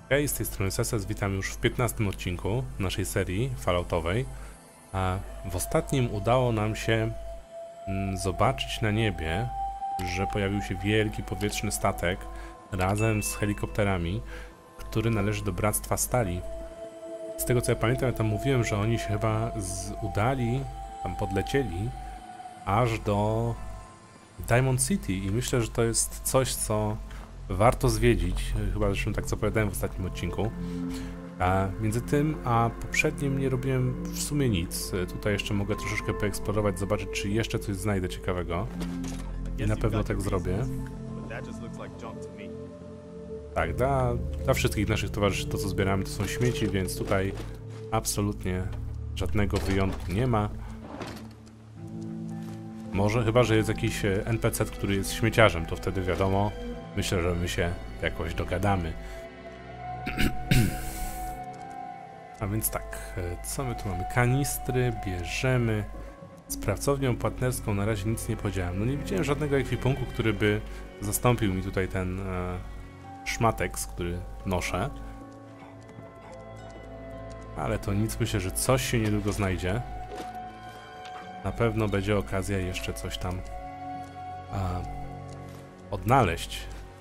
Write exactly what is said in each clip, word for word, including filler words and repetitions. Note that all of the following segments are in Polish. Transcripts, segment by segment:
Hej, z tej strony Seses, witam już w piętnastym odcinku naszej serii Falloutowej. A w ostatnim udało nam się mm, zobaczyć na niebie, że pojawił się wielki powietrzny statek razem z helikopterami, który należy do Bractwa Stali. Z tego co ja pamiętam, ja tam mówiłem, że oni się chyba z udali, tam podlecieli aż do Diamond City i myślę, że to jest coś, co warto zwiedzić, chyba zresztą tak co opowiadałem w ostatnim odcinku. A między tym a poprzednim nie robiłem w sumie nic. Tutaj jeszcze mogę troszeczkę poeksplorować, zobaczyć, czy jeszcze coś znajdę ciekawego. I na pewno tak zrobię. Tak, dla, dla wszystkich naszych towarzyszy to, co zbieramy, to są śmieci, więc tutaj absolutnie żadnego wyjątku nie ma. Może chyba, że jest jakiś N P C, który jest śmieciarzem, to wtedy wiadomo. Myślę, że my się jakoś dogadamy. A więc tak, co my tu mamy? Kanistry, bierzemy. Z pracownią partnerską na razie nic nie podziałem. No nie widziałem żadnego ekwipunku, który by zastąpił mi tutaj ten e, szmateks, który noszę. Ale to nic, myślę, że coś się niedługo znajdzie. Na pewno będzie okazja jeszcze coś tam a, odnaleźć.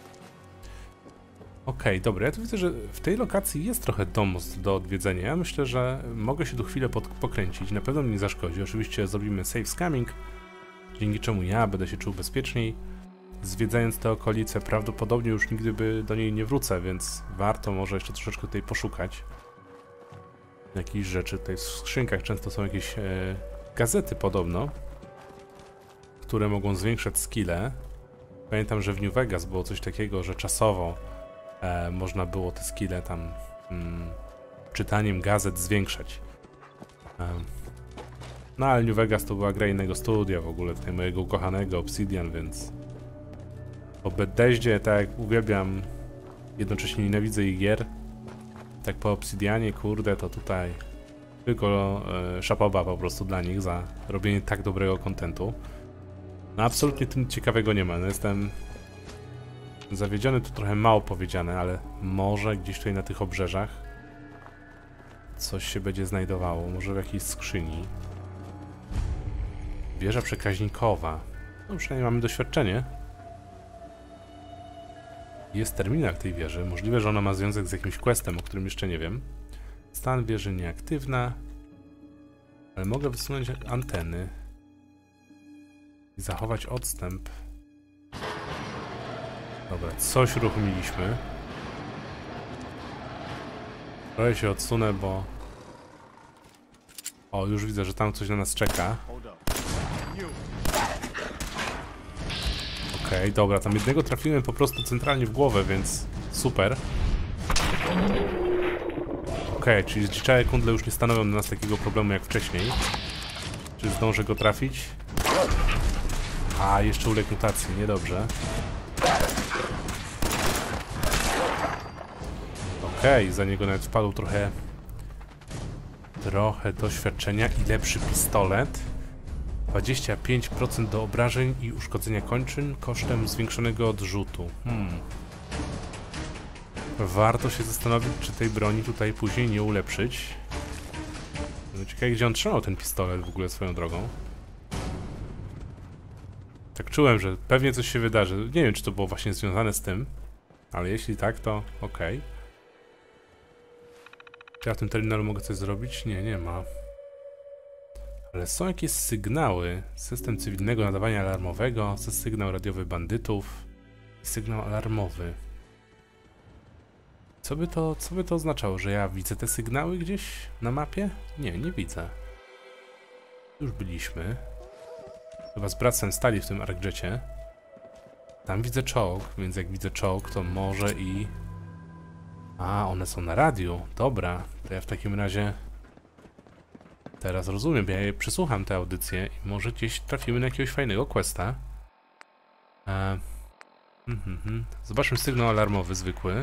Okej, okay, dobra, ja tu widzę, że w tej lokacji jest trochę domostw do odwiedzenia. Ja myślę, że mogę się tu chwilę pod, pokręcić, na pewno mi nie zaszkodzi. Oczywiście zrobimy safe scamming, dzięki czemu ja będę się czuł bezpieczniej. Zwiedzając te okolice, prawdopodobnie już nigdy by do niej nie wrócę, więc warto może jeszcze troszeczkę tutaj poszukać jakichś rzeczy. Tutaj w skrzynkach często są jakieś e, gazety podobno, które mogą zwiększać skille. Pamiętam, że w New Vegas było coś takiego, że czasowo E, można było te skille tam mm, czytaniem gazet zwiększać. E, no ale New Vegas to była gra innego studia w ogóle, tutaj mojego ukochanego Obsidian, więc po Bethesdzie, tak jak uwielbiam, jednocześnie nienawidzę ich gier, tak po Obsidianie, kurde, to tutaj tylko e, szapoba po prostu dla nich za robienie tak dobrego kontentu. No absolutnie tym ciekawego nie ma, no, jestem zawiedziony, to trochę mało powiedziane, ale może gdzieś tutaj na tych obrzeżach coś się będzie znajdowało, może w jakiejś skrzyni. Wieża przekaźnikowa. No przynajmniej mamy doświadczenie. Jest terminal tej wieży, możliwe, że ona ma związek z jakimś questem, o którym jeszcze nie wiem. Stan wieży nieaktywna, ale mogę wysunąć anteny i zachować odstęp. Dobra, coś uruchomiliśmy. Trochę się odsunę, bo... O, już widzę, że tam coś na nas czeka. Okej, okay, dobra, tam jednego trafiłem po prostu centralnie w głowę, więc super. Okej, okay, czyli zdziczałe kundle już nie stanowią dla nas takiego problemu jak wcześniej. Czy zdążę go trafić? A, jeszcze uległ mutacji, niedobrze. Okej, okay, za niego nawet wpadł trochę trochę doświadczenia i lepszy pistolet. dwadzieścia pięć procent do obrażeń i uszkodzenia kończyn kosztem zwiększonego odrzutu. Hmm. Warto się zastanowić, czy tej broni tutaj później nie ulepszyć. No, ciekawe, gdzie on trzymał ten pistolet w ogóle swoją drogą. Tak czułem, że pewnie coś się wydarzy. Nie wiem, czy to było właśnie związane z tym, ale jeśli tak, to okej. Okay. Czy ja w tym terminalu mogę coś zrobić? Nie, nie ma. Ale są jakieś sygnały. System cywilnego nadawania alarmowego, sygnał radiowy bandytów i sygnał alarmowy. Co by to, co by to oznaczało? Że ja widzę te sygnały gdzieś na mapie? Nie, nie widzę. Już byliśmy. Chyba z Bractwem Stali w tym ArcJetie. Tam widzę czołg, więc jak widzę czołg, to może i... A, one są na radiu. Dobra, to ja w takim razie teraz rozumiem, ja je przesłucham tę audycję i może gdzieś trafimy na jakiegoś fajnego questa. E... Mm -hmm. Zobaczmy sygnał alarmowy zwykły.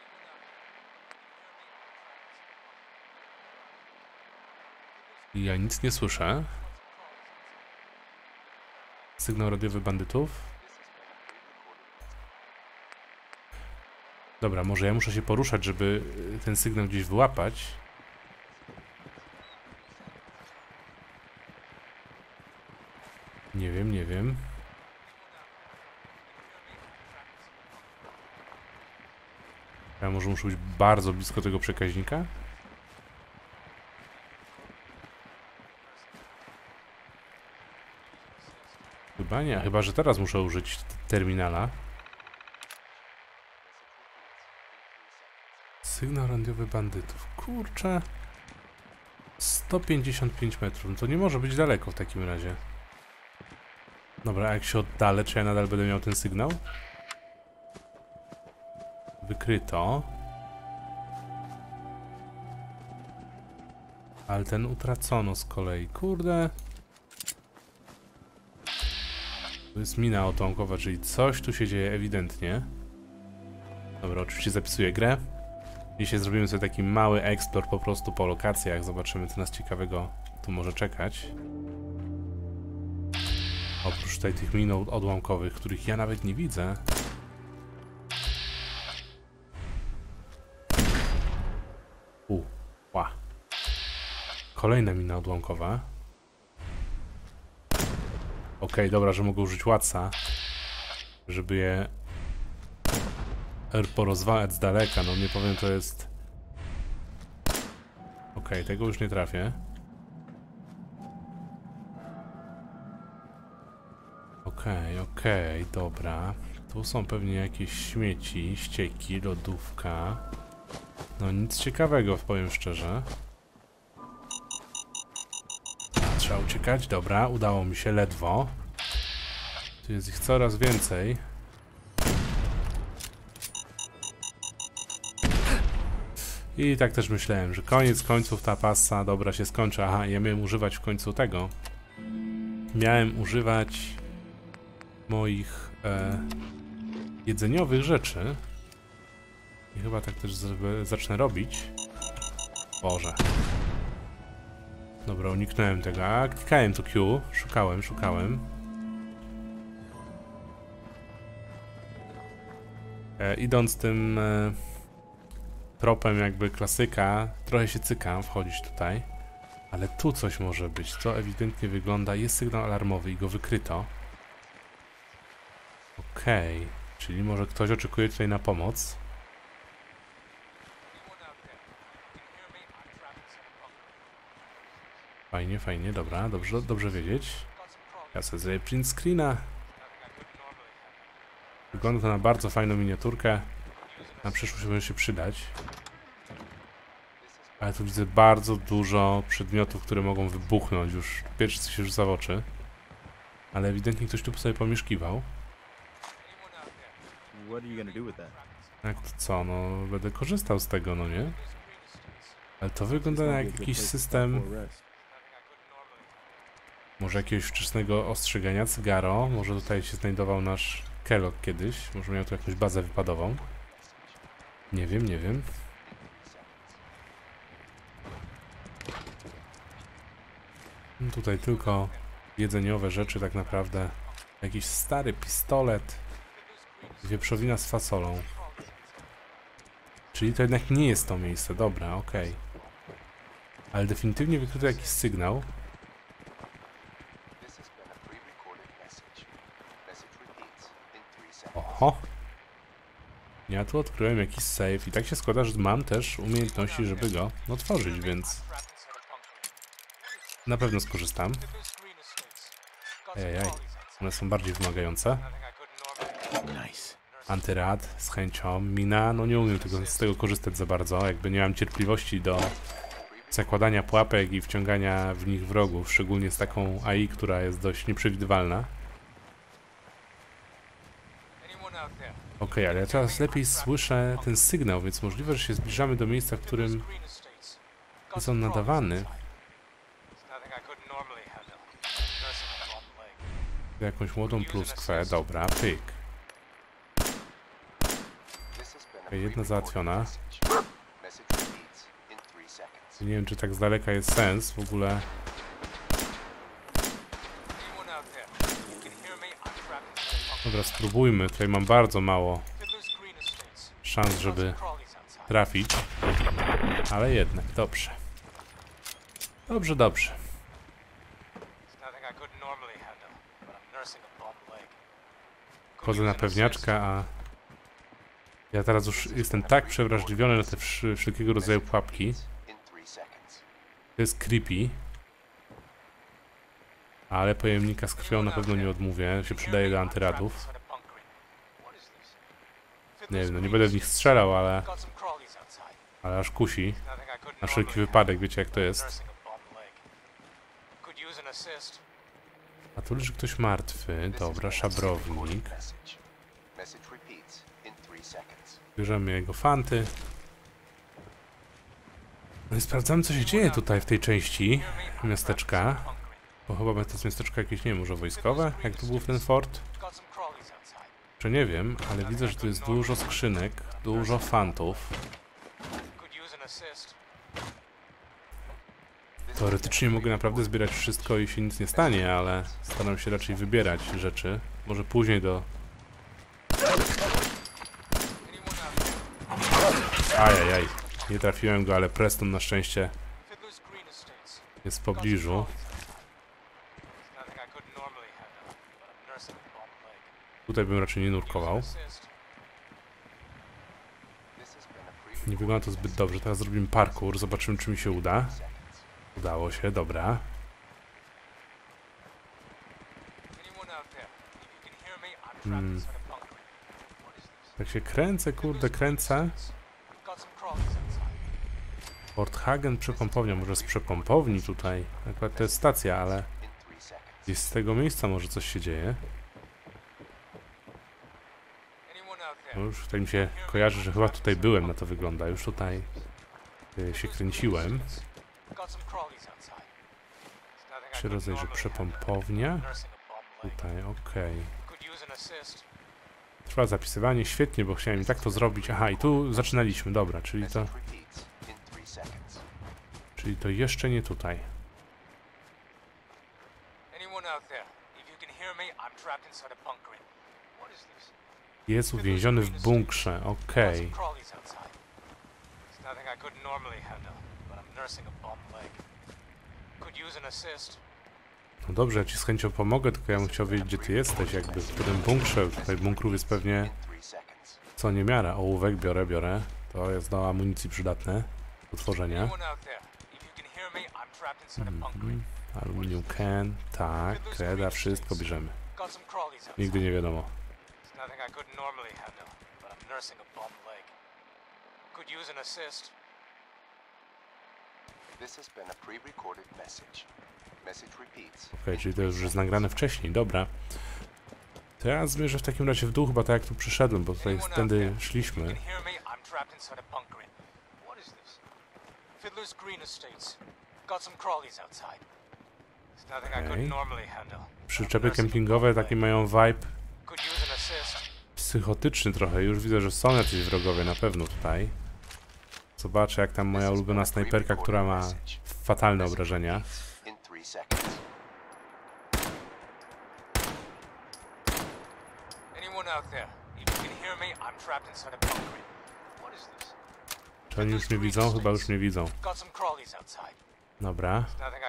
I ja nic nie słyszę. Sygnał radiowy bandytów. Dobra, może ja muszę się poruszać, żeby ten sygnał gdzieś wyłapać. Nie wiem, nie wiem. Ja może muszę być bardzo blisko tego przekaźnika? Chyba nie, chyba że teraz muszę użyć terminala. Sygnał radiowy bandytów. Kurczę. sto pięćdziesiąt pięć metrów. To nie może być daleko w takim razie. Dobra, a jak się oddalę, czy ja nadal będę miał ten sygnał? Wykryto. Ale ten utracono z kolei. Kurde. To jest mina odłamkowa, czyli coś tu się dzieje ewidentnie. Dobra, oczywiście zapisuję grę. Dzisiaj zrobimy sobie taki mały eksplor po prostu po lokacjach. Zobaczymy, co nas ciekawego tu może czekać. Oprócz tutaj tych min odłamkowych, których ja nawet nie widzę. U, ła. Kolejna mina odłamkowa. Okej, okay, dobra, że mogę użyć łatsa, żeby je porozwalać z daleka. No nie powiem, to jest... Okej, okay, tego już nie trafię. Okej, okay, okej, okay, dobra. Tu są pewnie jakieś śmieci, ścieki, lodówka. No nic ciekawego, powiem szczerze. Trzeba uciekać, dobra, udało mi się ledwo. Tu jest ich coraz więcej. I tak też myślałem, że koniec końców ta pasa dobra się skończy. Aha, ja miałem używać w końcu tego. Miałem używać moich e, jedzeniowych rzeczy. I chyba tak też z, zacznę robić. Boże. Dobra, uniknąłem tego. A, klikałem tu Q. Szukałem, szukałem. E, idąc tym e, tropem jakby klasyka, trochę się cykam wchodzić tutaj. Ale tu coś może być, co ewidentnie wygląda. Jest sygnał alarmowy i go wykryto. Okej, okay. Czyli może ktoś oczekuje tutaj na pomoc. Fajnie, fajnie, dobra, dobrze, dobrze wiedzieć. Ja sobie zrobię print screena. Wygląda to na bardzo fajną miniaturkę. Na przyszłość może się przydać. Ale tu widzę bardzo dużo przedmiotów, które mogą wybuchnąć. Już pierwszy co się rzuca w oczy. Ale ewidentnie ktoś tu sobie pomieszkiwał. Jak to co? No będę korzystał z tego, no nie? Ale to wygląda jak jakiś system... Może jakiegoś wczesnego ostrzegania, cygaro. Może tutaj się znajdował nasz Kellogg kiedyś. Może miał tu jakąś bazę wypadową. Nie wiem, nie wiem. No tutaj tylko jedzeniowe rzeczy tak naprawdę. Jakiś stary pistolet. Wieprzowina z fasolą. Czyli to jednak nie jest to miejsce. Dobra, okej. Okay. Ale definitywnie wykryto jakiś sygnał. Oho. Ja tu odkryłem jakiś safe i tak się składa, że mam też umiejętności, żeby go otworzyć, więc na pewno skorzystam. Ejej, one są bardziej wymagające. Antyrad z chęcią. Mina, no nie umiem tego, z tego korzystać za bardzo, jakby nie mam cierpliwości do zakładania pułapek i wciągania w nich wrogów, szczególnie z taką A I, która jest dość nieprzewidywalna. Okej, okay, ale ja teraz lepiej słyszę ten sygnał, więc możliwe, że się zbliżamy do miejsca, w którym jest on nadawany. Jakąś młodą pluskwę, dobra, pyk. Okay, jedna załatwiona. Nie wiem, czy tak z daleka jest sens w ogóle. Dobra, spróbujmy. Tutaj mam bardzo mało szans, żeby trafić. Ale jednak, dobrze. Dobrze, dobrze. Chodzę na pewniaczka, a ja teraz już jestem tak przewrażliwiony na te wszelkiego rodzaju pułapki. To jest creepy. Ale pojemnika z krwią na pewno nie odmówię. Się przydaje do antyradów. Nie wiem, no nie będę w nich strzelał, ale... Ale aż kusi. Na wszelki wypadek, wiecie jak to jest. A tu leży ktoś martwy. Dobra, szabrownik. Bierzemy jego fanty. No i sprawdzamy, co się dzieje tutaj w tej części miasteczka. Bo chyba to jest miasteczko jakieś, nie wiem, może wojskowe? Jak to był ten fort? Czy nie wiem, ale widzę, że tu jest dużo skrzynek, dużo fantów. Teoretycznie mogę naprawdę zbierać wszystko i się nic nie stanie, ale staram się raczej wybierać rzeczy. Może później do... Ajajaj, nie trafiłem go, ale Preston na szczęście jest w pobliżu. Tutaj bym raczej nie nurkował. Nie wygląda to zbyt dobrze. Teraz zrobimy parkour, zobaczymy, czy mi się uda. Udało się, dobra. Hmm. Tak się kręcę, kurde, kręcę. Fort Hagen przepompownia, może z przepompowni tutaj. Akurat to jest stacja, ale gdzieś z tego miejsca może coś się dzieje. No już tutaj mi się kojarzy, że chyba tutaj byłem, na to wygląda. Już tutaj y, się kręciłem. Się rozejrzę, przepompownia. Tutaj, okej. Trwa zapisywanie, świetnie, bo chciałem i tak to zrobić. Aha, i tu zaczynaliśmy, dobra, czyli to... Czyli to jeszcze nie tutaj. Jest uwięziony w bunkrze, okej. Okay. No dobrze, ja ci z chęcią pomogę, tylko ja bym chciał wiedzieć, gdzie ty jesteś, jakby w którym bunkrze. Tutaj bunkrów jest pewnie co niemiara. Ołówek biorę, biorę. To jest do amunicji przydatne do tworzenia. Mm-hmm. Aluminium can, tak, kreda, wszystko bierzemy. Nigdy nie wiadomo. Okej, okay, czyli to już jest nagrane wcześniej, dobra. To ja zmierzę w takim razie w dół, chyba tak jak tu przyszedłem, bo tutaj tędy szliśmy. Okay. Przyczepy kempingowe takie mają vibe psychotyczny trochę. Już widzę, że są jacyś wrogowie na pewno tutaj. Zobaczę, jak tam moja ulubiona snajperka, która ma fatalne obrażenia. Czy oni już mnie widzą? Chyba już mnie widzą. Dobra.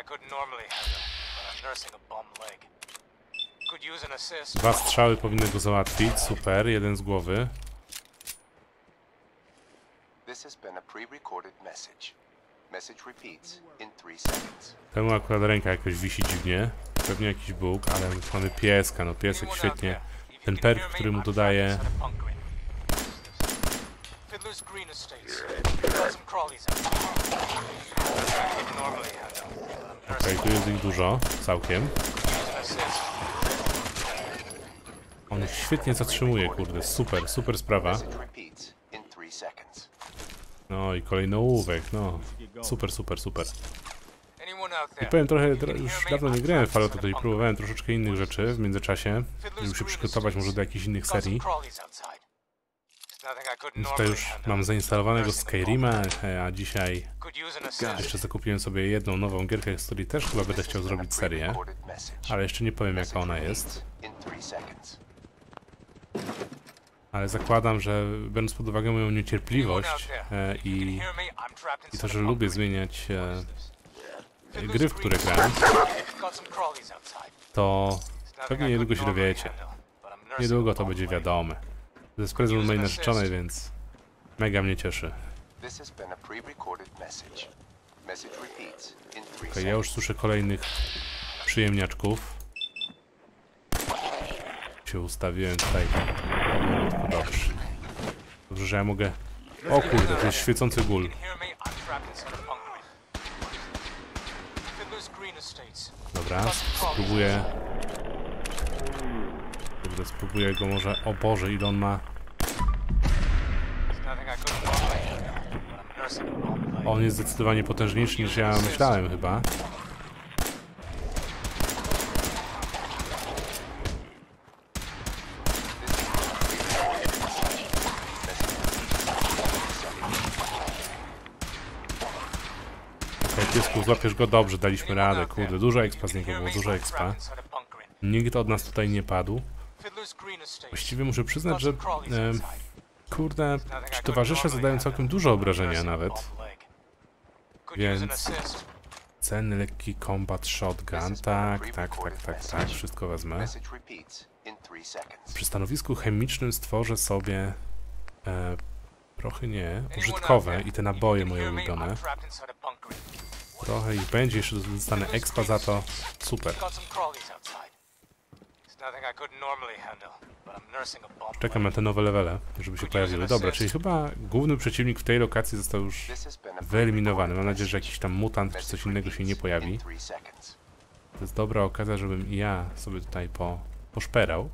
Dwa strzały powinny go załatwić. Super, jeden z głowy. Temu akurat ręka jakoś wisi dziwnie. Pewnie jakiś bóg, ale mamy pieska. No piesek świetnie. Ten perk, który mu dodaje... Okej, okay, tu jest ich dużo, całkiem. On świetnie zatrzymuje, kurde, super, super sprawa. No i kolejny ołówek, no. Super, super, super. I powiem trochę, już dawno nie grałem w Fallouta, tutaj próbowałem troszeczkę innych rzeczy w międzyczasie, żeby się przygotować może do jakichś innych serii. Tutaj już mam zainstalowanego Skyrima, a dzisiaj jeszcze zakupiłem sobie jedną nową gierkę, z której też chyba będę chciał zrobić serię, ale jeszcze nie powiem, jaka ona jest. Ale zakładam, że biorąc pod uwagę moją niecierpliwość e, i, i to, że lubię zmieniać e, gry, w które gram, to pewnie niedługo się dowiecie. Niedługo to będzie wiadome. To jest prezent mojej narzeczonej, więc mega mnie cieszy. Okay, ja już słyszę kolejnych przyjemniaczków. Się ustawiłem tutaj. Dobrze. Dobrze, że ja mogę... O kurde, to jest świecący gól. Dobra, spróbuję... Kurde, spróbuję go może... O Boże, ile on ma... On jest zdecydowanie potężniejszy niż ja myślałem chyba. Okej, piesku, złapiesz go dobrze, daliśmy radę, kurde, dużo expa z niego było, dużo expa. Nikt od nas tutaj nie padł. Właściwie muszę przyznać, że... E, kurde, ci towarzysze zadają całkiem dużo obrażenia nawet. Więc... Cenny lekki combat shotgun, tak, tak, tak, tak, tak, wszystko wezmę. Przy stanowisku chemicznym stworzę sobie... E, prochy nie, użytkowe i te naboje moje ulubione. Trochę ich będzie, jeszcze dostanę expa za to. Super. Czekam na te nowe levele, żeby się pojawiły. Dobra, czyli chyba główny przeciwnik w tej lokacji został już wyeliminowany. Mam nadzieję, że jakiś tam mutant czy coś innego się nie pojawi. To jest dobra okazja, żebym i ja sobie tutaj po, poszperał.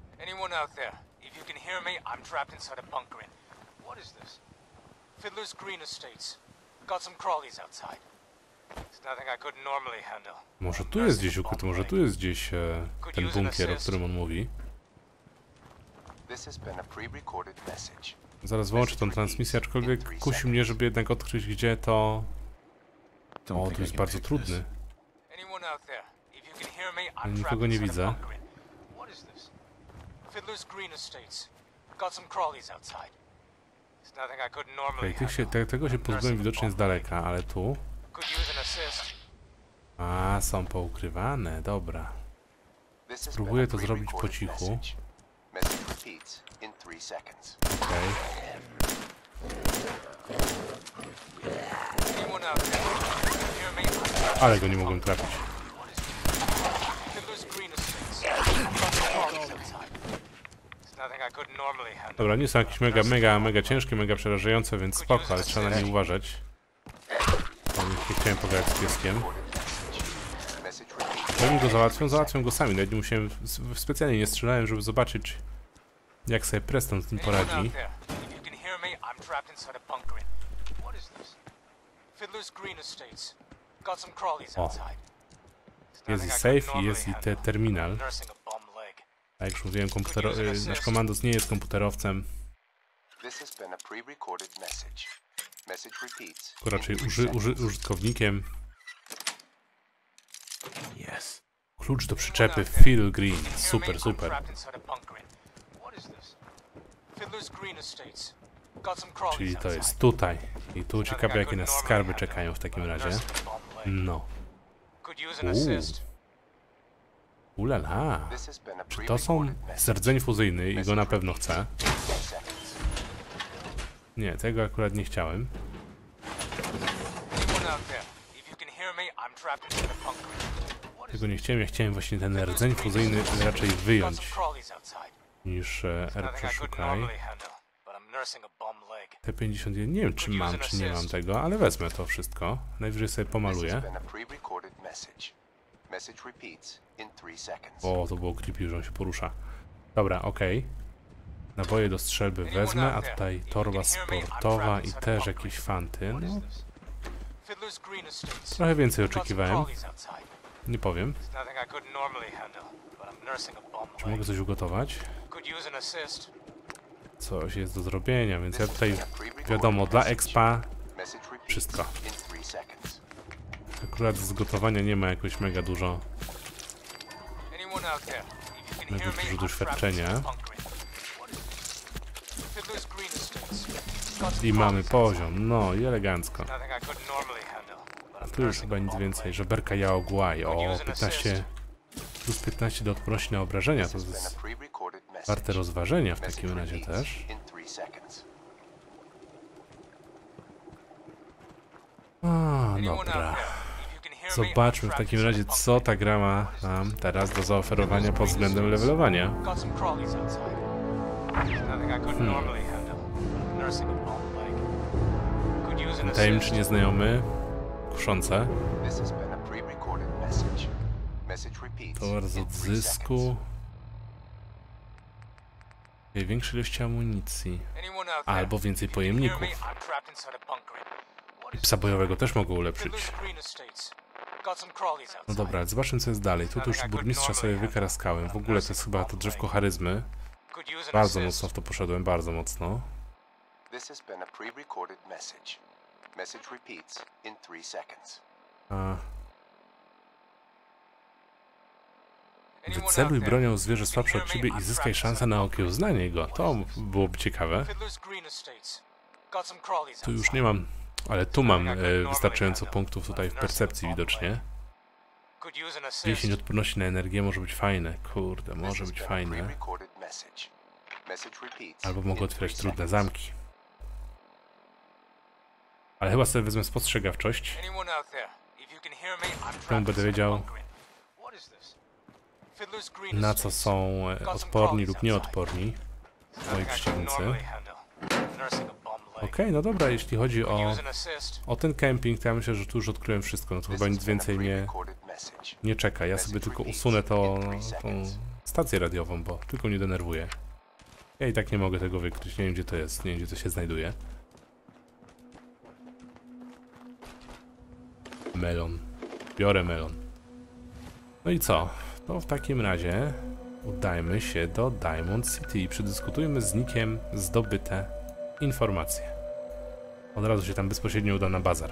Może tu jest gdzieś ukryty, może tu jest gdzieś e, ten bunkier, o którym on mówi. Zaraz włączę tą transmisję, aczkolwiek kusi mnie, żeby jednak odkryć, gdzie to... O, tu jest bardzo trudny. Ale nikogo nie widzę. Okej, okay, się, te, tego się pozbyłem widocznie z daleka, ale tu... A, są poukrywane, dobra. Spróbuję to zrobić po cichu. Okej. Ale go nie mogłem trafić. Dobra, nie są jakieś mega, mega, mega ciężkie, mega przerażające, więc spoko, ale trzeba na nie uważać. Nie chciałem pogadać z pieskiem. Oni go załatwią, załatwią go sami, nawet nie musiałem, specjalnie nie strzelałem, żeby zobaczyć, jak sobie Preston z tym poradzi. O. Jest i safe i jest i te terminal. A jak już mówiłem, nasz komandos nie jest komputerowcem. Tylko raczej uży, uży, użytkownikiem. Klucz do przyczepy Phil Green. Super, super. Czyli to jest tutaj. I tu ciekawe, jakie nas skarby czekają w takim razie. No. Uuu. Ulala. Czy to są rdzeń fuzyjny i go na pewno chcę? Nie, tego akurat nie chciałem. Tego nie chciałem, ja chciałem właśnie ten rdzeń fuzyjny raczej wyjąć niż e, R przeszukaj. T pięćdziesiąt jeden, nie wiem czy mam, czy nie mam tego, ale wezmę to wszystko. Najwyżej sobie pomaluję. O, to było creepy, że on się porusza. Dobra, okej. Okay. Naboje do strzelby wezmę, a tutaj torba sportowa i też jakieś fanty. No. Trochę więcej oczekiwałem. Nie powiem. Czy mogę coś ugotować? Coś jest do zrobienia, więc ja tutaj, wiadomo, dla expa wszystko. Akurat z gotowania nie ma jakoś mega dużo mega dużo doświadczenia. I mamy poziom, no i elegancko. A tu już chyba nic więcej, żeberka Yaoguai, o piętnaście, plus piętnaście do odporności na obrażenia, to jest warte rozważenia w takim razie też. A, dobra. Zobaczmy w takim razie, co ta gra ma nam teraz do zaoferowania pod względem levelowania. Hmm. Tajemniczy nieznajomy, kuszące. Towar z odzysku. Większej ilości amunicji. Albo więcej pojemników. I psa bojowego też mogą ulepszyć. No dobra, ale zobaczmy, co jest dalej. Tu już burmistrza sobie wykaraskałem. W ogóle to jest chyba to drzewko charyzmy. Bardzo mocno w to poszedłem, bardzo mocno. A... Wyceluj bronią zwierzę słabsze od ciebie i zyskaj szansę na okiełznanie go. To byłoby ciekawe. Tu już nie mam, ale tu mam e, wystarczająco punktów tutaj w percepcji widocznie. dziesięć odporności na energię może być fajne. Kurde, może być fajne. Albo mogę otwierać trudne zamki. Ale chyba sobie wezmę spostrzegawczość. Temu będę wiedział, na co są odporni lub nieodporni moi przeciwnicy. Okej, okay, no dobra, jeśli chodzi o, o ten camping, to ja myślę, że tu już odkryłem wszystko. No to chyba nic więcej mnie nie czeka. Ja sobie tylko usunę to, tą stację radiową, bo tylko mnie denerwuje. Ja i tak nie mogę tego wykryć. Nie wiem, gdzie to jest, nie wiem, gdzie to się znajduje. Melon. Biorę melon. No i co? To w takim razie udajmy się do Diamond City i przedyskutujmy z Nickiem zdobyte informacje. Od razu się tam bezpośrednio uda na bazar.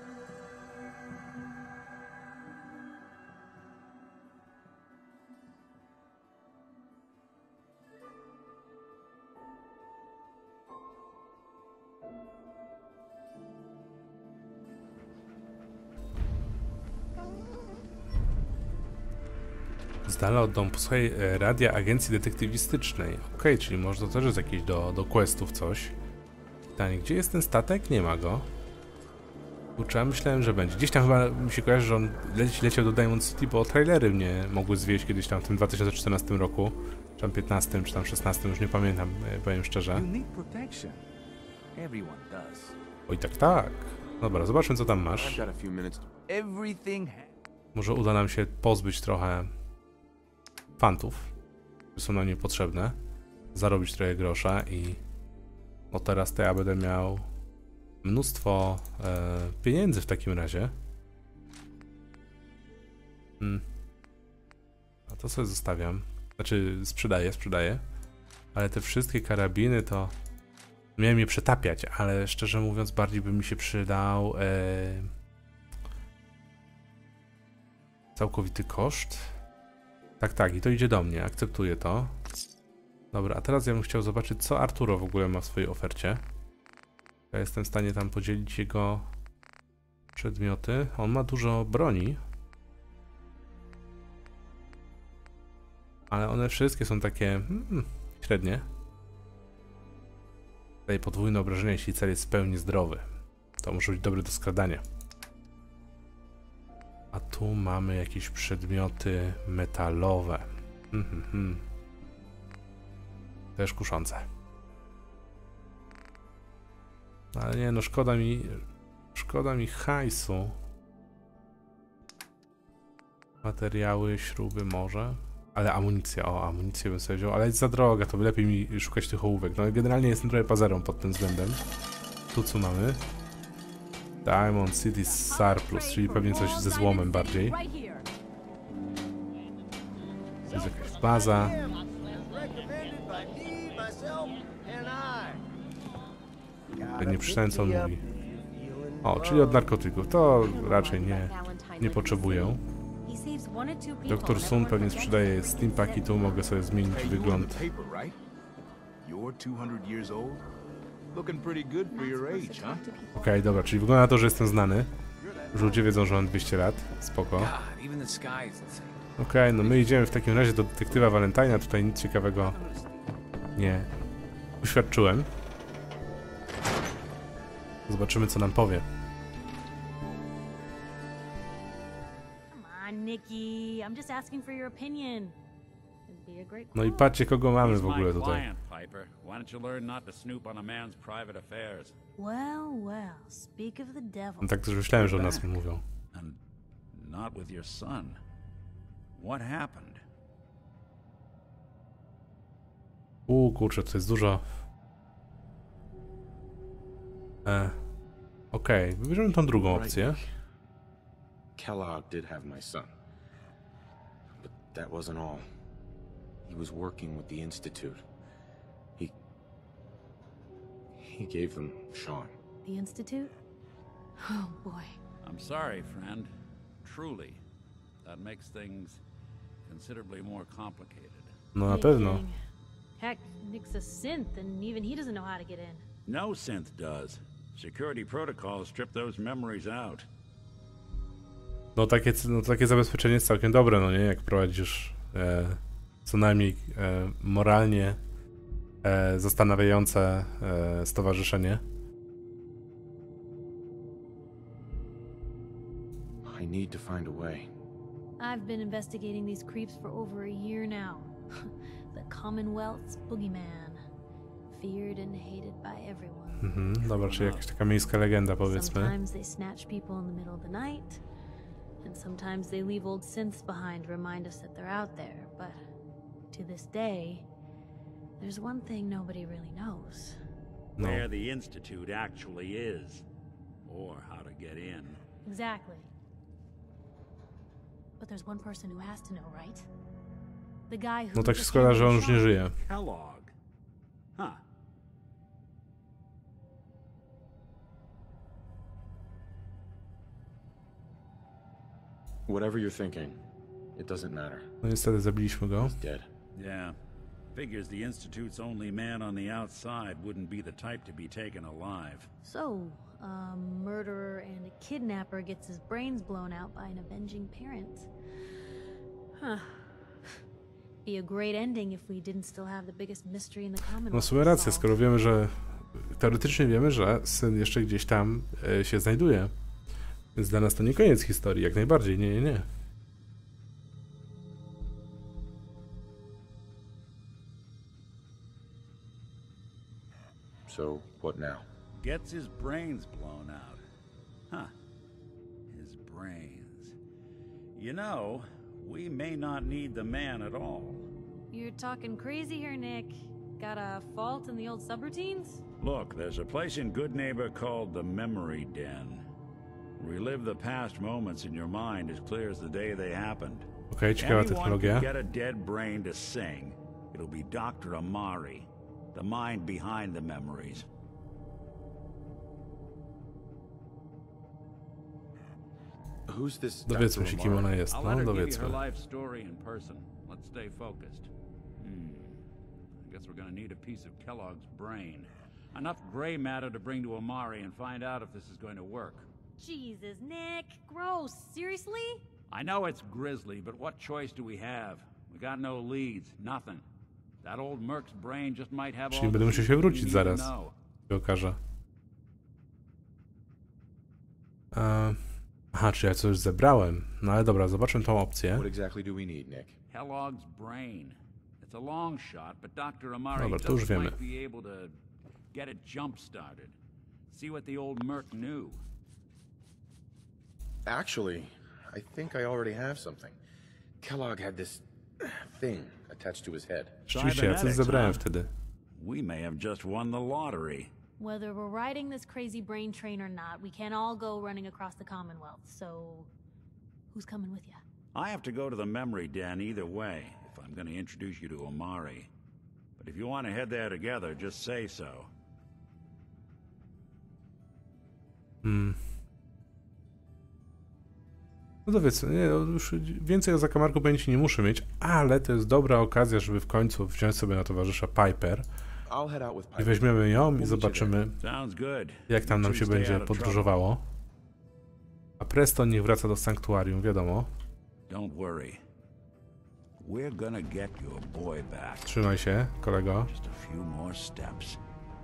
Z dala od domu. Posłuchaj radia agencji detektywistycznej. Okej, okay, czyli może to też jest jakieś do, do questów coś. Pytanie, gdzie jest ten statek? Nie ma go. Kurczę, ja myślałem, że będzie. Gdzieś tam chyba mi się kojarzy, że on leci, leciał do Diamond City, bo trailery mnie mogły zwieść kiedyś tam w tym dwa tysiące czternastym roku. Czy tam piętnastym, czy tam szesnastym, już nie pamiętam, powiem szczerze. Oj, tak, tak. Dobra, zobaczmy, co tam masz. Może uda nam się pozbyć trochę fantów, które są nam niepotrzebne, zarobić trochę grosza i no teraz to ja będę miał mnóstwo e, pieniędzy w takim razie. Hmm. A to sobie zostawiam. Znaczy sprzedaję, sprzedaję. Ale te wszystkie karabiny to miałem je przetapiać, ale szczerze mówiąc bardziej by mi się przydał e, całkowity koszt. Tak, tak, i to idzie do mnie, akceptuję to. Dobra, a teraz ja bym chciał zobaczyć, co Arturo w ogóle ma w swojej ofercie. Ja jestem w stanie tam podzielić jego przedmioty. On ma dużo broni. Ale one wszystkie są takie hmm, średnie. Daje podwójne obrażenia, jeśli cel jest w pełni zdrowy. To może być dobre do skradania. A tu mamy jakieś przedmioty metalowe. Hmm, hmm, hmm. Też kuszące. Ale nie, no szkoda mi... Szkoda mi hajsu. Materiały, śruby może. Ale amunicja, o amunicję bym sobie wziął, ale jest za droga, to by lepiej mi szukać tych ołówek. No generalnie jestem trochę pazerą pod tym względem. Tu co mamy? Diamond City Surplus, czyli pewnie coś ze złomem bardziej. Jest jakaś baza. Nie przeczytałem, co on mówi. O, czyli od narkotyków. To raczej nie, nie potrzebuję. doktor Sun pewnie sprzedaje steampaki, tu mogę sobie zmienić wygląd You're two hundred years old? Looking pretty good for your age, huh? Okej, okay, dobra, czyli wygląda na to, że jestem znany. Już ludzie wiedzą, że mam dwieście lat. Spoko. Okej, okay, no my idziemy w takim razie do detektywa Valentina. Tutaj nic ciekawego nie uświadczyłem. Zobaczymy, co nam powie. No i patrzcie, kogo mamy w ogóle tutaj. No tak też myślałem, że o nas mówią. Uuu, kurczę, to jest dużo. E, Okej, okay. Wybierzemy tą drugą opcję. Kellogg did have my son. But that wasn't all. He was working with the Institute. He... He gave them Sean. The Institute? Oh boy. I'm sorry, friend. Truly. That makes things considerably more complicated. No na pewno. Heck, Nick's a synth and even he doesn't know how to get in. No synth does. Security protocols strip those memories out. No takie, no takie zabezpieczenie jest całkiem dobre, no nie? Jak prowadzisz e, co najmniej e, moralnie e, zastanawiające e, stowarzyszenie. I need to find a way. I've been investigating these creeps for over a year now. The Commonwealth's boogeyman. Feared and hated by everyone. Mhm, dobra, czyli jakaś taka miejska legenda, powiedzmy. Sometimes they snatch people in the middle of the night. And sometimes they leave old synths behind to remind us that they're out there, but to this day, there's one thing nobody really knows. No. Where the Institute actually is, or how to get in. Exactly. But there's one person who has to know, right? The guy who... No tak się składa, że on już nie żyje. Kellogg. Huh. Whatever you're thinking, it doesn't matter. No niestety zabiliśmy go. He's dead. Yeah. Figures the Institute's only man on the outside wouldn't be the type to be taken alive. So, a murderer and a kidnapper gets his brains blown out by an avenging parent. Huh. Be a great ending if we didn't still have the biggest mystery in the Commonwealth. No w sumie rację, skoro wiemy, że teoretycznie wiemy, że syn jeszcze gdzieś tam e, się znajduje. Więc dla nas to nie koniec historii, jak najbardziej, nie, nie, nie. So, what now? Gets his brains blown out. Huh. His brains. You know, we may not need the man at all. You're talking crazy here, Nick. Got a fault in the old subroutines? Look, there's a place in Goodneighbor called the Memory Den. Relive the past moments in your mind as clear as the day they happened. Okej, ciekawa technologia. Get a dead brain to sing. It'll be Doctor Amari, the mind behind the memories. Who's this? Dowiedzmy się, kim ona jest. No, dowiedzmy. Life story in person. Let's stay focused. Hmm. I guess we're gonna need a piece of Kellogg's brain. Enough gray matter to bring to Amari and find out if this is going to work. Jesus, Nick. Gross. Seriously? I know it's grisly, but what choice do we have? We got no leads, nothing. That old Merc's brain just might have all. Czyli będę musiał się wrócić zaraz. Się okaże. Uh, aha, czy ja coś zebrałem. No ale dobra, zobaczmy tą opcję. What exactly do we need, Nick? Kellogg's brain. It's a long shot, but Doctor Amari Dobra, to już wiemy. might be able to get it jump started. See what the old Merc knew. Actually, I think I already have something. Kellogg had this thing attached to his head. Rzeczywiście, ja coś zebrałem wtedy. We may have just won the lottery. Whether we're riding this crazy brain train or not, we can't all go running across the Commonwealth, so who's coming with you? I have to go to the Memory Den either way, if I'm going to introduce you to Amari. But if you want to head there together, just say so. Hmm. No to wiecie, nie, już więcej o zakamarku pamięci nie muszę mieć, ale to jest dobra okazja, żeby w końcu wziąć sobie na towarzysza Piper. I'll head out with I Piper. weźmiemy ją i zobaczymy, Sounds good. jak tam nam się Stay będzie out of trouble. podróżowało. A Preston niech wraca do sanktuarium, wiadomo. Don't worry. We're gonna get your boy back. Trzymaj się, kolego. Just a few more steps.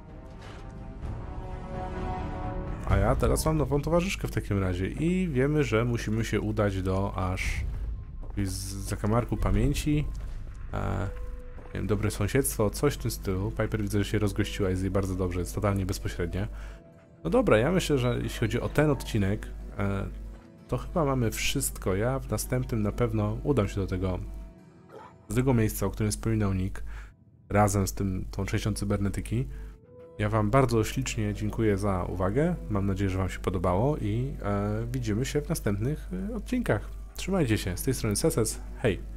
A ja teraz mam nową towarzyszkę w takim razie i wiemy, że musimy się udać do aż z zakamarku pamięci. E, nie wiem, dobre sąsiedztwo, coś w tym stylu. Piper widzę, że się rozgościła, jest jej bardzo dobrze, jest totalnie bezpośrednia. No dobra, ja myślę, że jeśli chodzi o ten odcinek, e, to chyba mamy wszystko. Ja w następnym na pewno udam się do tego, do tego miejsca, o którym wspominał Nick, razem z tym, tą częścią cybernetyki. Ja wam bardzo ślicznie dziękuję za uwagę, mam nadzieję, że wam się podobało i e, widzimy się w następnych e, odcinkach. Trzymajcie się, z tej strony Seses, hej!